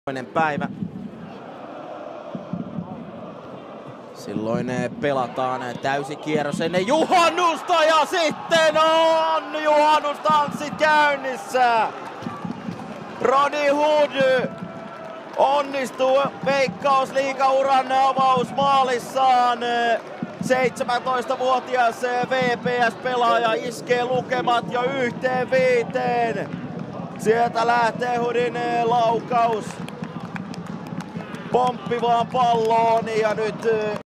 Toinen päivä. Silloin pelataan täysikierros ennen juhannusta ja sitten on juhannustanssit käynnissä. Rodney Hood onnistuu Veikkausliigauran avausmaalissaan. 17-vuotias VPS-pelaaja iskee lukemat jo 1-5. Sieltä lähtee Hoodin laukaus pomppivaan palloon ja nyt